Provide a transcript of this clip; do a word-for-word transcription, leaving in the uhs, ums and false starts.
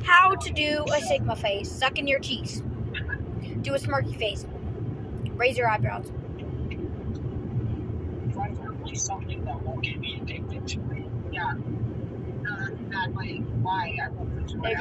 how to do a Sigma face. Suck in your cheeks. Do a smirky face. Raise your eyebrows. Try to replace something that won't get me addicted to it. Yeah. No, that's exactly why I won't.